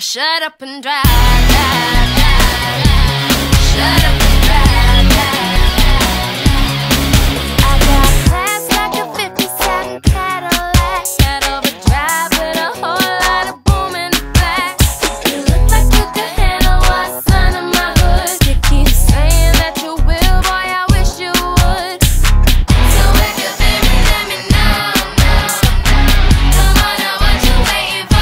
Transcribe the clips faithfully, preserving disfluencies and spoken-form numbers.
shut up and drive, drive, drive, drive. Shut up and drive, drive, drive. I got class like a fifty-seven Cadillac, got overdrive with a whole lot of boom in the back. You look like you could handle what's under my hood. You keep saying that you will, boy, I wish you would. So if you feel me, let me know, know, know. Come on, now what you waiting for?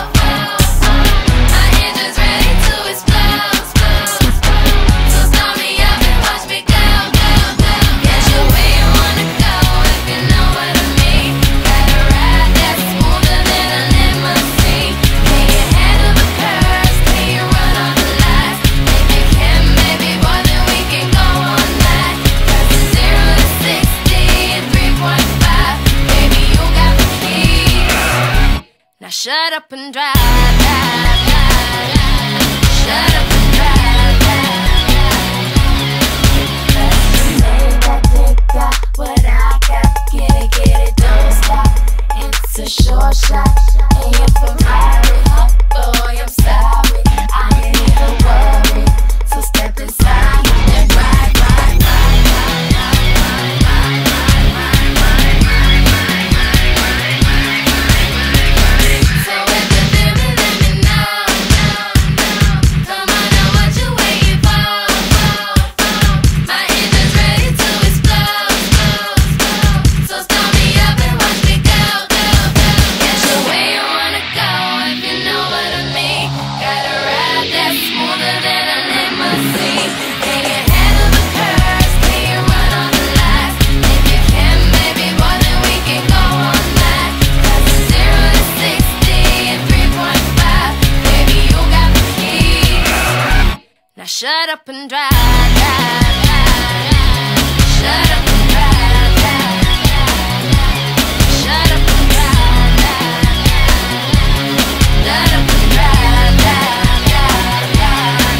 My engine's ready to explode, explode, explode. So start me up and watch me go, go, go. Get you where you wanna go, if you know what I mean. Got a ride that's smoother than a limousine. Can you handle the curves? Can you run all the lights? If you can, maybe boy, then we can go all night. Cause it's zero to sixty in three point five. Baby, you got the keys. Now shut up and drive, drive, drive, drive. Shut up and drive, drive, drive, drive. That they got what I got. Get it, get it, don't stop. It's a short shot. And you're Ferrari, huh? Boy, I'm sorry, I ain't even worried. So step inside and ride, ride, ride, ride, ride, ride, ride, ride, ride, ride, ride, ride, ride, ride, ride. So if you feel me, let me know, know, know. Come on, now what you waiting for? My engine's ready to explode, explode, explode. So start me up and watch me go, go, go. Get you where you wanna go, if you know what I mean. Got a ride that's smoother than a limousine. Can you handle the curves? Can you run all the lights? If you can, maybe boy, then we can go all night. Cause it's zero to sixty in three point five. Baby, you got the keys. Now shut up and drive, drive, drive, drive. Shut up and drive, drive, drive, drive. Shut up and drive, drive, drive, drive. Shut up and drive, drive, drive, drive,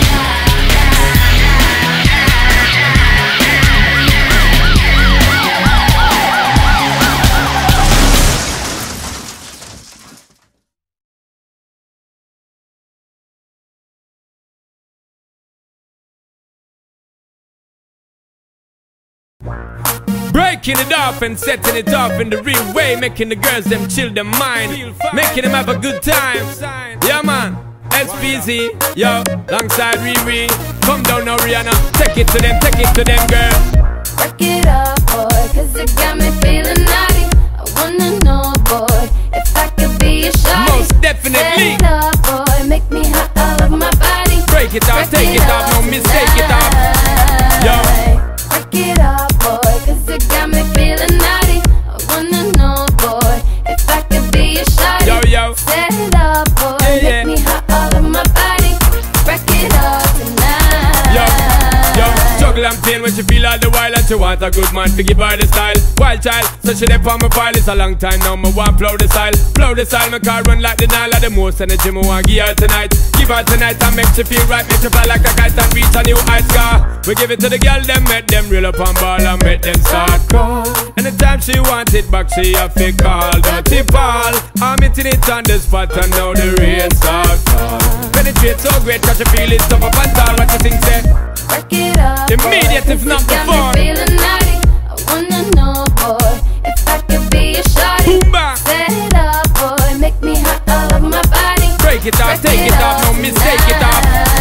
Breaking it off and setting it off in the real way, making the girls them chill their mind, making them have a good time. Yeah man, S P Z, yo, alongside Riri. Come down now Rihanna, take it to them, take it to them girl. Break it up, boy, cause it got me feeling naughty. I wanna know, boy, if I could be a shawty. Most definitely. Set it up, boy, make me hot all over my body. Break it off, take it off, no mistake it off. Yo. Break it up, boy, cause it got me feeling naughty. I wanna know, boy, if I could be a shawty. Yo, yo. Set it up, boy, Yeah, yeah. make me hot all over my body. Break it up tonight. Yo, yo, juggle and pain when she feel all the while, and she want a good man to give her the style. Wild child, so she dey on my file. It's a long time now, me want flow the style. Flow the style, my car run like the Nile. The most energy me want give her tonight. Give her tonight and make she feel right. Make she fly like a kite and reach a new height scar. We give it to the girl, them make them real up and ball and make them start call. Anytime she want it back, she have to call Dirty Paul. I'm hitting it on the spot and now the rain start fall. Penetrate so great, cause she feel it tough up and tall. What you think, say? Break it up, Immediate, boy, if not cause it got before. me feeling naughty. I wanna know, boy, if I could be a shawty. Boom, bang. Set it up, boy, make me hot all over my body. Break it off, take it off, no mistake it off.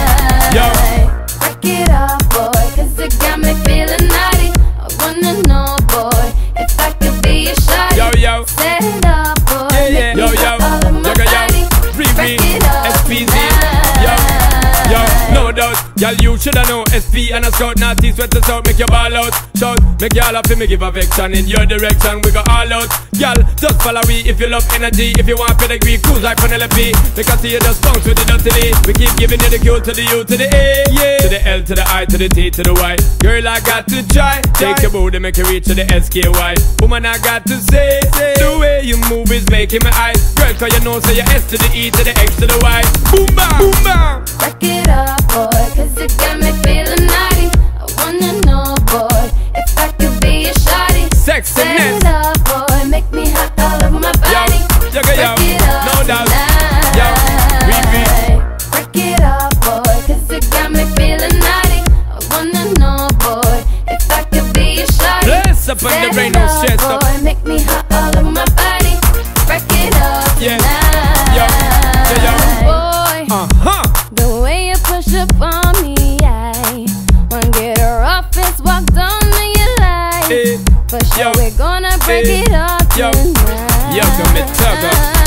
Yo. Break it up, boy, cause it got me feeling naughty. I wanna know, boy, if I could be a shawty. Yo, yo. Set it up, boy, Yeah, yeah. make Yo, me yo. hot all over my Yo, yo, yo. body. Riri, Break it up S P Z. tonight. Yo, yo, no doubt. Y'all, you shoulda know S P and a scout, naughty sweat us out, make your ball out. Shout, make y'all happy, me give affection in your direction. We go all out. Y'all, just follow we if you love energy. If you want pedigree, cruise like Penelope. Because see you just bounce with the dirty. We keep giving you the Q to the U to the A, yeah. To the L to the I to the T to the Y. Girl, I got to try. Take your booty, make you reach to the S K Y. Woman, I got to say, the way you move is making my eyes. Girl, cause you know, say you S to the E to the X to the Y. Boom, bam, boom, bam. Break it up, boy, cause it got me feeling naughty. I wanna know, boy, if I could be a shawty. Sexiness. Set it up, boy, make me hot all over my body. Yo, yo, yo, Break it up no doubt. tonight. Yo, Riri, Yo, yo, come and tugger.